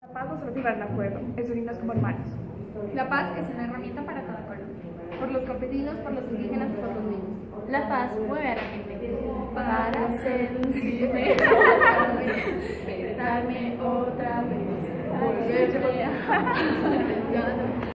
Paz no solo firmar un acuerdo, es unirnos como hermanos. La paz es una herramienta para toda Colombia. Por los campesinos, por los indígenas y por los niños. La paz mueve a la gente Para seducirme, besarme otra vez, volverme a